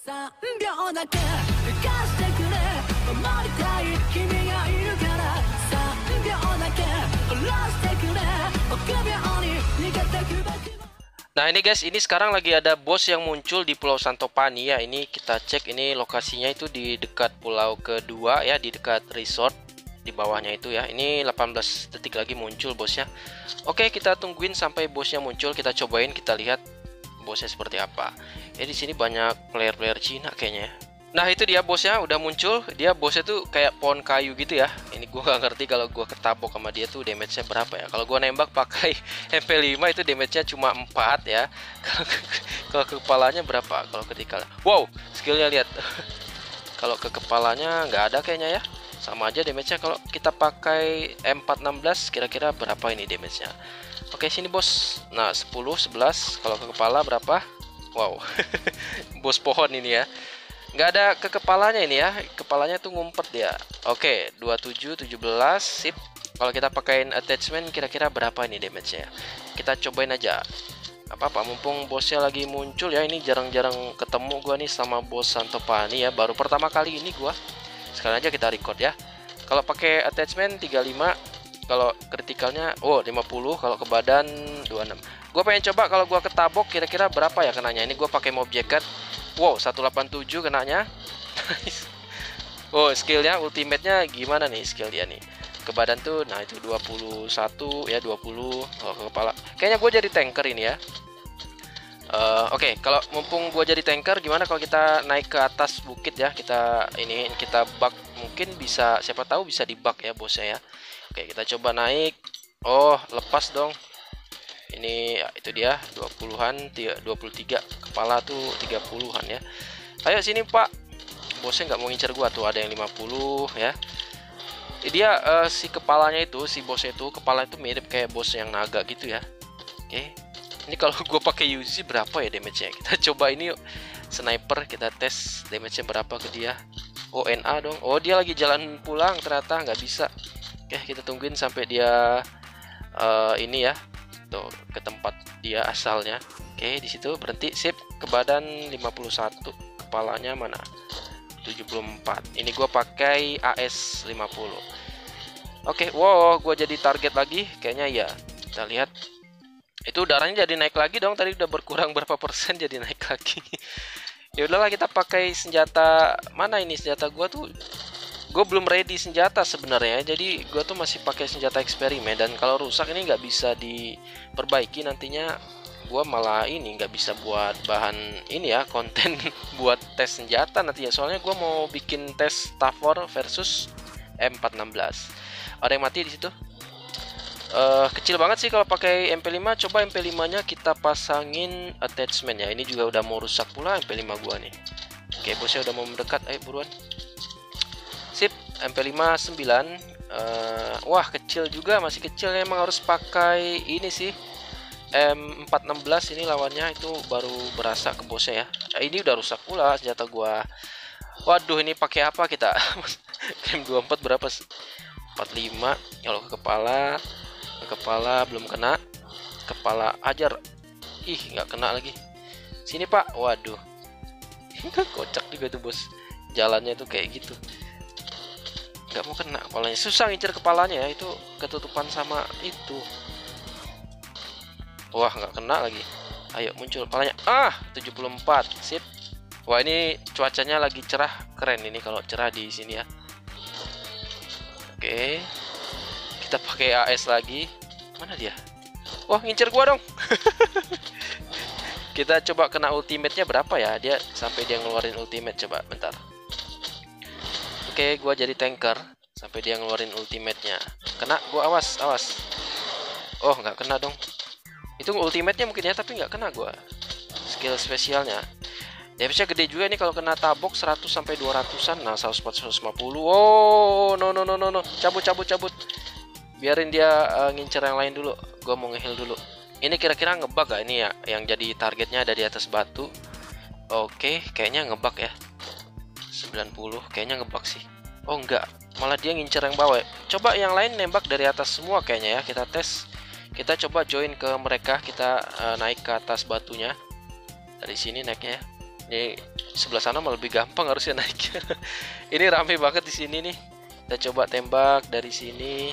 Nah ini guys, ini sekarang lagi ada bos yang muncul di Pulau Santopani ya. Ini kita cek, ini lokasinya itu di dekat pulau kedua ya, di dekat resort di bawahnya itu ya. Ini 18 detik lagi muncul bosnya. Oke, kita tungguin sampai bosnya muncul, kita cobain, kita lihat bosnya seperti apa. Ya di sini banyak player-player Cina kayaknya. Nah itu dia bosnya udah muncul. Dia bosnya tuh kayak pohon kayu gitu ya. Ini gua nggak ngerti kalau gua ketabok sama dia tuh damage-nya berapa ya. Kalau gua nembak pakai MP5 itu damage-nya cuma 4 ya. Kalau ke kepalanya berapa? Kalau ketika wow, skillnya lihat. Kalau ke kepalanya nggak ada kayaknya ya. Sama aja damage-nya. Kalau kita pakai M416 kira-kira berapa ini damage-nya? Oke, sini bos. Nah 10, 11. Kalau ke kepala berapa? Wow. Bos pohon ini ya. Nggak ada ke kepalanya ini ya, kepalanya tuh ngumpet dia. Oke, 27, 17, sip. Kalau kita pakaiin attachment kira-kira berapa ini damage-nya? Kita cobain aja. Apa-apa, mumpung bosnya lagi muncul ya. Ini jarang-jarang ketemu gua nih sama bos Santopani ya. Baru pertama kali ini gua. Sekarang aja kita record ya. Kalau pakai attachment 35, kalau kritikalnya 50, kalau ke badan 26. Gua pengen coba kalau gua ketabok kira-kira berapa ya kenanya. Ini gua pakai mob jacket. Wow, 187 kenanya. Oh, skillnya ultimate-nya gimana nih skill dia nih? Ke badan tuh, nah itu 21 ya, 20. Oh, ke kepala. Kayaknya gue jadi tanker ini ya. Oke, kalau mumpung gue jadi tanker, gimana kalau kita naik ke atas bukit ya? Kita bug, mungkin bisa, siapa tahu bisa di-bug ya bosnya ya. Oke, kita coba naik. Oh, lepas dong. Ini ya, itu dia 20-an, 23 kepala tuh 30-an ya. Ayo sini Pak. Bosnya nggak mau ngincer gua tuh, ada yang 50 ya. Dia si kepalanya itu, si bosnya itu kepala itu mirip kayak bos yang naga gitu ya. Oke. Ini kalau gua pakai Uzi berapa ya damage-nya? Kita coba ini yuk. Sniper kita tes damage-nya berapa ke dia. Oh, NA dong. Oh, dia lagi jalan pulang ternyata nggak bisa. Oke, kita tungguin sampai dia ini ya. Tuh, ke tempat dia asalnya. Oke, di situ berhenti, sip. Ke badan 51, kepalanya mana? 74. Ini gua pakai AS 50. Oke, wow, gua jadi target lagi kayaknya ya. Kita lihat. Itu darahnya jadi naik lagi dong. Tadi udah berkurang berapa persen jadi naik lagi. Ya udahlah, kita pakai senjata mana ini? Senjata gua tuh, gue belum ready senjata sebenarnya, jadi gue tuh masih pakai senjata eksperimen, dan kalau rusak ini nggak bisa diperbaiki nantinya, gue malah ini nggak bisa buat bahan ini ya, konten buat tes senjata nanti ya, soalnya gue mau bikin tes Staff War versus M416. Ada yang mati di situ. Kecil banget sih kalau pakai MP5. Coba MP5-nya kita pasangin attachment ya. Ini juga udah mau rusak pula MP5 gua nih. Oke, bosnya udah mau mendekat, ayo buruan. Sip, MP5 9. Wah, kecil juga, masih kecil. Emang harus pakai ini sih, M416 ini lawannya, itu baru berasa ke bosnya ya. Ini udah rusak pula senjata gua. Waduh, ini pakai apa kita? M24 berapa? 45. Kalau ke kepala belum kena. Kepala ajar. Ih, nggak kena lagi. Sini Pak. Waduh. Kocak juga tuh bos. Jalannya tuh kayak gitu. Nggak mau kena kepalanya. Susah ngincer kepalanya ya. Itu ketutupan sama itu. Wah, nggak kena lagi. Ayo muncul kepalanya. 74. Sip. Wah, ini cuacanya lagi cerah. Keren ini kalau cerah di sini ya. Oke. Kita pakai AS lagi. Mana dia? Wah, ngincer gua dong. Kita coba kena ultimate-nya berapa ya? Dia sampai dia ngeluarin ultimate, coba bentar. Oke, gua jadi tanker sampai dia ngeluarin ultimate-nya. Kena gua, awas. Oh, nggak kena dong. Itu ultimate-nya mungkin ya, tapi nggak kena gua. Skill spesialnya. Damage-nya gede juga nih kalau kena tabok 100 sampai 200-an. Nah, 150. Oh, no. Cabut. Biarin dia ngincer yang lain dulu. Gua mau nge-heal dulu. Ini kira-kira ngebug gak ini ya? Yang jadi targetnya ada di atas batu. Oke, kayaknya ngebug ya. 90, kayaknya ngebug sih. Oh, enggak. Malah dia ngincer yang bawah. Coba yang lain nembak dari atas semua kayaknya ya. Kita tes. Kita coba join ke mereka. Kita naik ke atas batunya. Dari sini naiknya ya. Ini sebelah sana malah lebih gampang harusnya naik. Ini rame banget di sini nih. Kita coba tembak dari sini.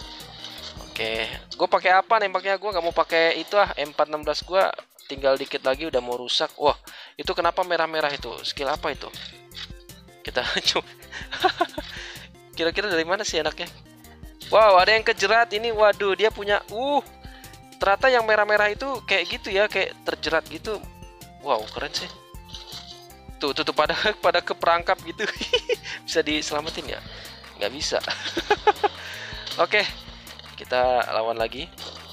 Oke, gue pakai apa nembaknya? Gue nggak mau pakai itu M416 gue. Tinggal dikit lagi udah mau rusak. Wah, itu kenapa merah-merah itu? Skill apa itu? Kita coba. Kira-kira dari mana sih anaknya? Wow, ada yang kejerat ini. Waduh, dia punya. Ternyata yang merah-merah itu kayak gitu ya, kayak terjerat gitu. Wow, keren sih. Tuh pada keperangkap gitu. Bisa diselamatin ya? Nggak bisa. Oke, kita lawan lagi.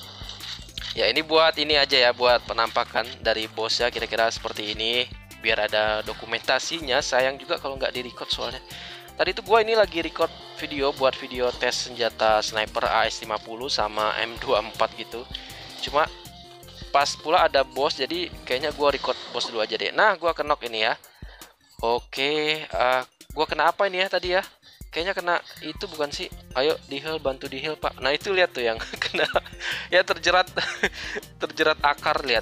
Ya ini buat ini aja ya, buat penampakan dari bos ya, kira-kira seperti ini. Biar ada dokumentasinya. Sayang juga kalau nggak di-record soalnya. Tadi itu gua ini lagi record video buat video tes senjata sniper AS50 sama M24 gitu. Cuma pas pula ada bos, jadi kayaknya gua record bos dulu aja deh. Nah, gua knock ini ya. Oke, gua kena apa ini ya tadi ya? Kayaknya kena itu bukan sih? Ayo di heal, bantu di heal pak. Nah itu lihat tuh yang kena, ya terjerat terjerat akar, lihat.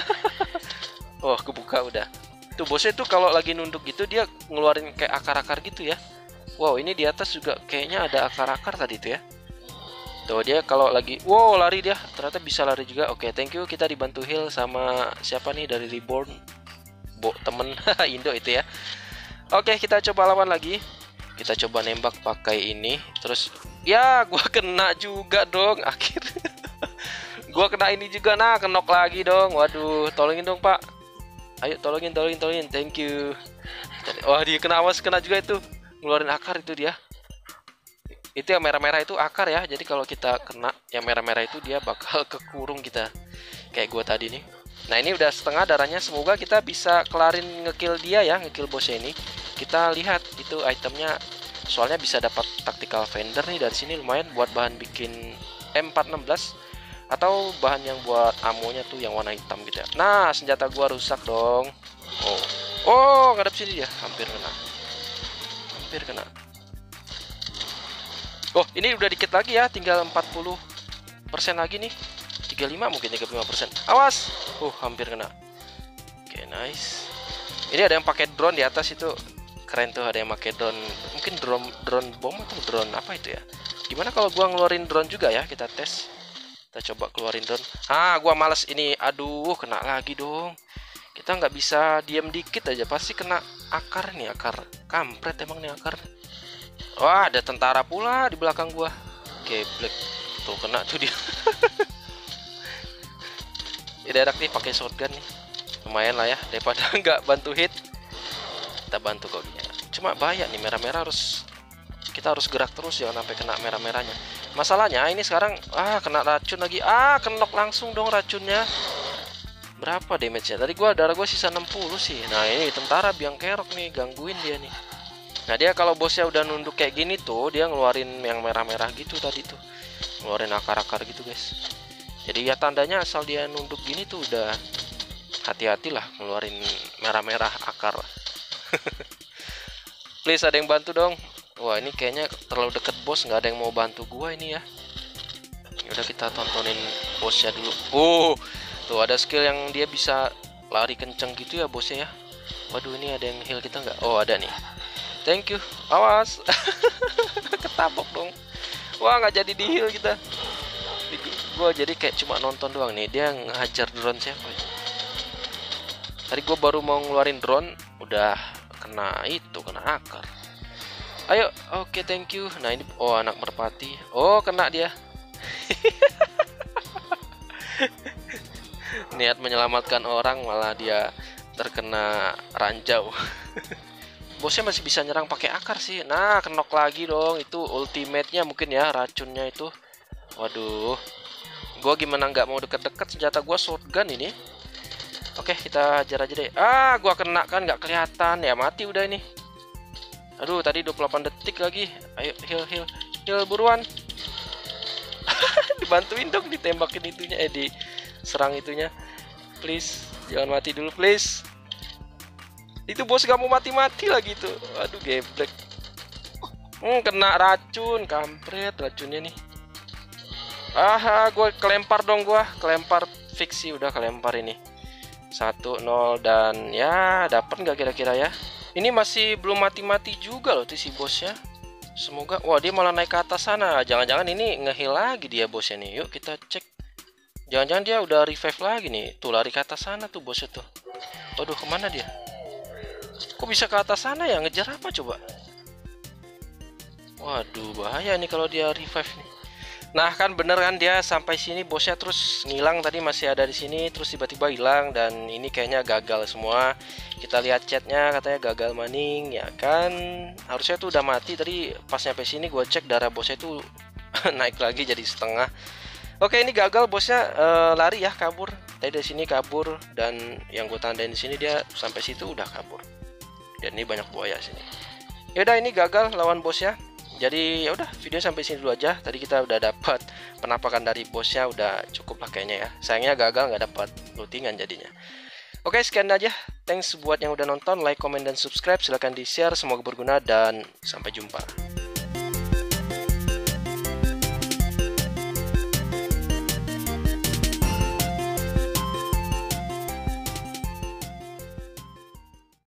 Oh kebuka udah. Tuh bosnya tuh kalau lagi nunduk gitu dia ngeluarin kayak akar-akar gitu ya. Wow ini di atas juga kayaknya ada akar-akar tadi tuh ya. Tuh dia kalau lagi, wow lari dia, ternyata bisa lari juga. Oke thank you, kita dibantu heal sama siapa nih dari Reborn, temen Indo itu ya. Oke kita coba lawan lagi. Kita coba nembak pakai ini. Terus ya gua kena juga dong akhirnya. Gua kena ini juga, nah kenok lagi dong. Waduh tolongin dong pak. Ayo tolongin. Thank you. Wah dia kena, awas kena juga itu. Ngeluarin akar itu dia. Itu yang merah-merah itu akar ya. Jadi kalau kita kena yang merah-merah itu dia bakal kekurung kita. Kayak gua tadi nih. Nah ini udah setengah darahnya. Semoga kita bisa kelarin ngekill dia ya, ngekill bosnya ini. Kita lihat itu itemnya, soalnya bisa dapat tactical vendor nih dari sini, lumayan buat bahan bikin M416 atau bahan yang buat amonya tuh yang warna hitam gitu ya. Nah senjata gua rusak dong. Oh ngadep sini dia, hampir kena. Oh ini udah dikit lagi ya, tinggal 40% lagi nih, 35 mungkin 35%. Awas, hampir kena. Oke nice. Ini ada yang pakai drone di atas itu. Keren tuh, ada yang pakai drone, mungkin drone bom atau drone apa itu ya. Gimana kalau gua ngeluarin drone juga ya, kita tes. Kita coba keluarin drone. Gua males ini. Aduh kena lagi dong. Kita nggak bisa diam dikit aja, pasti kena akar nih, akar kampret emang nih akar. Wah ada tentara pula di belakang gua. Oke black tuh kena tuh dia. Direct nih pakai shotgun nih, lumayan lah ya daripada nggak bantu hit. Kita bantu kok gini. Cuma bahaya nih merah-merah, kita harus gerak terus ya sampai kena merah-merahnya. Masalahnya ini sekarang kena racun lagi. Kenok langsung dong racunnya. Berapa damage-nya? Tadi darah gua sisa 60 sih. Nah, ini tentara biang kerok nih, gangguin dia nih. Nah, dia kalau bosnya udah nunduk kayak gini tuh, dia ngeluarin yang merah-merah gitu tadi tuh. Ngeluarin akar-akar gitu, guys. Jadi ya tandanya asal dia nunduk gini tuh udah hati-hatilah ngeluarin merah-merah akar. Please ada yang bantu dong. Wah ini kayaknya terlalu deket bos, nggak ada yang mau bantu gua ini ya. Udah kita tontonin bosnya dulu. Tuh ada skill yang dia bisa lari kenceng gitu ya bosnya ya. Waduh ini ada yang heal kita nggak? Oh ada nih. Thank you. Awas. Ketabok dong. Wah nggak jadi di heal kita. Gua jadi kayak cuma nonton doang nih. Dia ngehajar drone siapa ya? Tadi gua baru mau ngeluarin drone, udah kena akar. Ayo, oke thank you. Nah ini, anak merpati. Kena dia. Niat menyelamatkan orang malah dia terkena ranjau. Bosnya masih bisa nyerang pakai akar sih. Nah kenok lagi dong, itu ultimate-nya mungkin ya, racunnya itu. Waduh, gua gimana nggak mau deket-deket, senjata gua shotgun ini. Oke kita hajar aja deh. Gua kena kan nggak kelihatan ya, mati udah ini. Aduh tadi 28 detik lagi. Ayo heal buruan. Dibantuin dong, ditembakin itunya, diserang itunya. Please jangan mati dulu please. Itu bos gak mau mati-mati lagi tuh. Aduh geblek. Kena racun, kampret racunnya nih. Gue kelempar dong, kelempar fiksi, udah kelempar ini. 1-0 dan ya dapat nggak kira-kira ya. Ini masih belum mati-mati juga loh tuh si bosnya. Semoga, wah dia malah naik ke atas sana. Jangan-jangan ini ngeheal lagi dia bosnya nih. Yuk kita cek. Jangan-jangan dia udah revive lagi nih. Tuh lari ke atas sana tuh bosnya tuh. Aduh kemana dia? Kok bisa ke atas sana ya? Ngejar apa coba? Waduh bahaya nih kalau dia revive nih. Nah kan bener kan dia sampai sini bosnya terus ngilang, tadi masih ada di sini terus tiba-tiba hilang dan ini kayaknya gagal semua. Kita lihat chatnya katanya gagal maning ya kan, harusnya tuh udah mati. Tadi pas nyampe sini gue cek darah bosnya tuh naik lagi jadi setengah. Oke ini gagal bosnya, lari ya kabur. Tadi dari sini kabur dan yang gue tandain di sini dia sampai situ udah kabur. Dan ini banyak buaya sini. Yaudah ini gagal lawan bosnya. Jadi ya udah video sampai sini dulu aja. Tadi kita udah dapat penampakan dari bosnya, udah cukup lah kayaknya ya. Sayangnya gagal nggak dapat lootingan jadinya. Oke sekian aja. Thanks buat yang udah nonton, like, comment, dan subscribe. Silahkan di share, semoga berguna dan sampai jumpa.